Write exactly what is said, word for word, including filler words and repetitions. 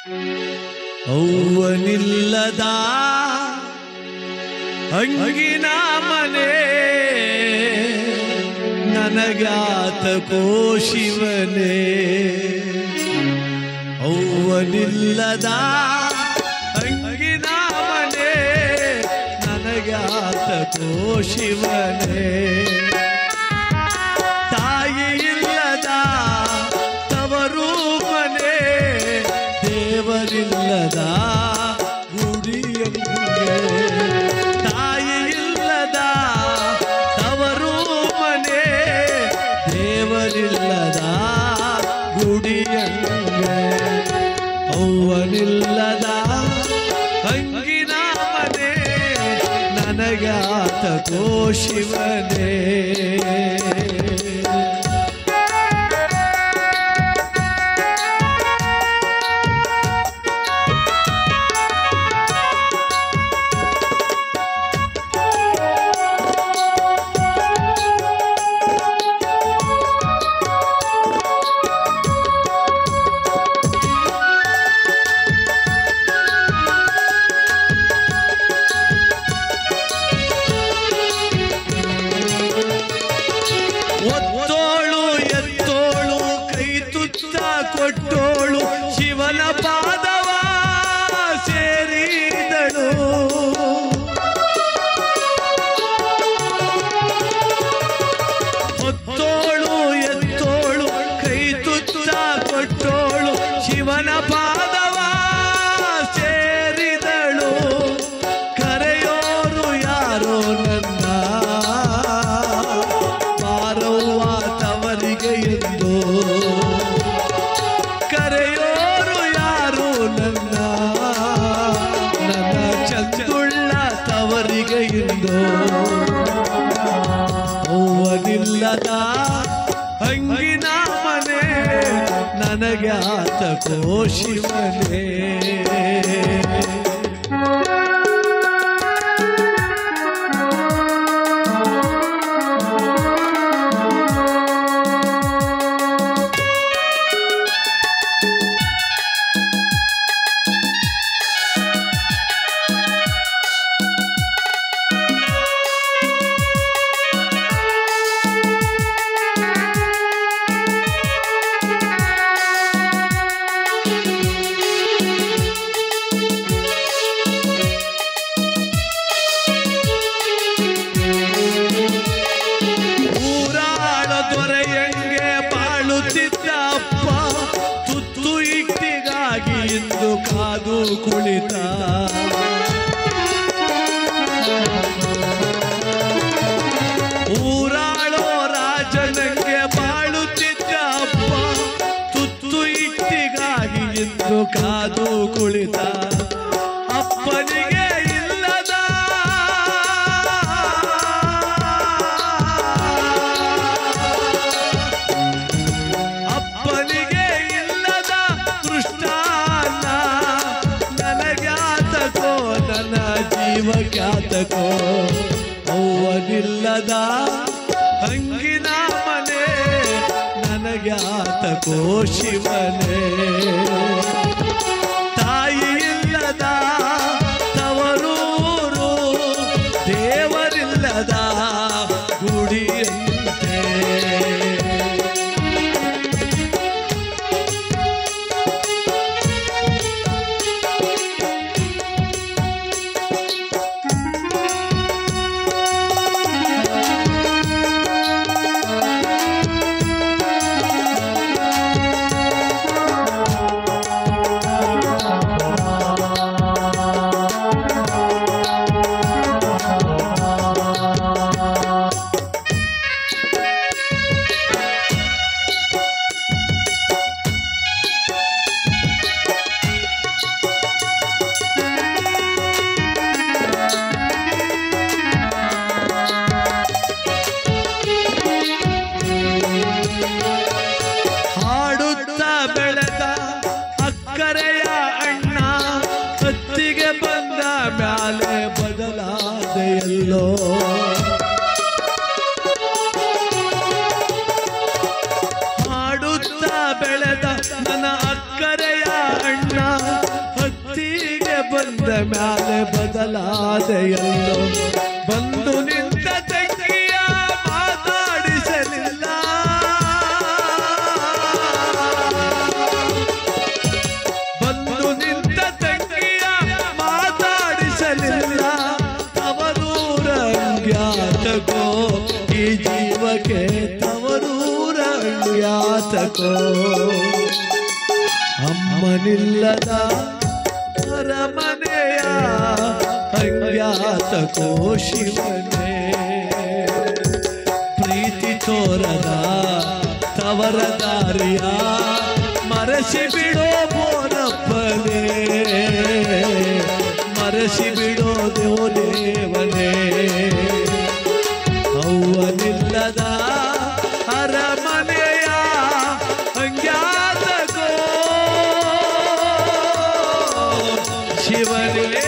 ಅವ್ವನಿಲ್ಲದ ಅಂಗಿನ ಮನೆ ನನಗಾತಕೋ ಶಿವನೇ. ಅವ್ವನಿಲ್ಲದ ಅಂಗಿನ ಮನೆ ನನಗಾತಕೋ ಶಿವನೇ. ತಾಯಿ ಇಲ್ಲದ ತವರು ಮನೆ ದೇವರಿಲ್ಲದ ಗುಡಿಯಂಗೆ. ತಾಯಿ ಇಲ್ಲದ ತವರು ಮನೆ ದೇವರಿಲ್ಲದ ಗುಡಿಯಂಗೆ. ಅವ್ವನಿಲ್ಲದ ಅಂಗಿನ ಮನೆ ನನಗಾತಕೋ ಶಿವನೇ. ಒತ್ತೋಳು ಎತ್ತೋಳು ಕೈ ತುತ್ತ ಕೊಟ್ಟೋಳು ಶಿವನ ಪಾದವ ಸೇರಿದಳು. ಒತ್ತೋಳು ಎತ್ತೋಳು ಕೈ ತುತ್ತ ಕೊಟ್ಟೋಳು ಶಿವನ ಪಾದವ ಸೇರಿದಳು. ಕರೆಯೋರು ಯಾರೋ ನನ್ನ ಎಂದು. ಕರೆಯೋರು ಯಾರು ನನ್ನ ನನ್ನ ಚಂದುಳ್ಳ ತವರಿಗೆ ಎಂದು. ಅವ್ವನಿಲ್ಲದ ಅಂಗಿನ ಮನೆ ನನಗಾತಕೋ ಶಿವನೇ. ದೊರೆಯಂಗೆ ಬಾಳುತ್ತಿದ್ದ ಅಪ್ಪ ತುತ್ತು ಇಟ್ಟಿಗಾಗಿ ಇಂದು ಕಾದು ಕುಳಿತ. ಊರಾಳೋ ರಾಜನಂಗೆ ಬಾಳುತ್ತಿದ್ದ ಅಪ್ಪ ತುತ್ತು ಇಟ್ಟಿಗಾಗಿ ಇಂದು ಕಾದು ಕುಳಿತ. ಅಪ್ಪನಿಗೆ ಇಲ್ಲದ ಅಪ್ಪನಿಗೆ ಇಲ್ಲದ ಕೃಷ್ಣಾನ ನನಗ್ಯಾತಕೋ ನನ್ನ ಜೀವಕ್ಯಾತಕೋ. ಅವ್ವನಿಲ್ಲದ ಅಂಗಿನ ಮನೆ ನನಗ್ಯಾತಕೋ ಶಿವನೇ. ತಾಯಿ ಇಲ್ಲದ ತವರೂರು ದೇವರಿಲ್ಲದ ಗುಡಿಯಂತೆ. ಮ್ಯಾಲೆ ಬದಲಾದೆಯಲ್ಲೋ ಹಾಡುತ್ತಾ ಬೆಳೆದ ನನ್ನ ಅಕ್ಕರೆಯ ಅಣ್ಣ ಬಂದ ಮ್ಯಾಲೆ ಬದಲಾದೆಯಲ್ಲೋ ಬಂದು ನಿಂತ ತಂಗಿಯ ಮಾತಾಡಿಸಲಿಲ್ಲ ಬಂದು ನಿಂತ ತಂಗಿಯ ಮಾತಾಡಿಸಲಿಲ್ಲ ತವರೂರಂಗ್ಯಾತಕೋ ಈ ಜೀವಕ್ಕೆ ತವರೂರಂಗ್ಯಾತಕೋ ಅಮ್ಮನಿಲ್ಲದ ಅರಮನೆಯ ಹಂಗ್ಯಾತಕೋ ಶಿವನೇ ಪ್ರೀತಿ ತೋರದ ತವರ ದಾರಿಯ ಮರೆಸಿ ಬಿಡೋ ಬೋನಪ್ಪನೇ ಮರೆಸಿ ಬಿಡೋ ದೇವನೇ ಅವ್ವನಿಲ್ಲದ ಅರಮನೆಯ ಹಂಗ್ಯಾತಕೋ ಶಿವನೇ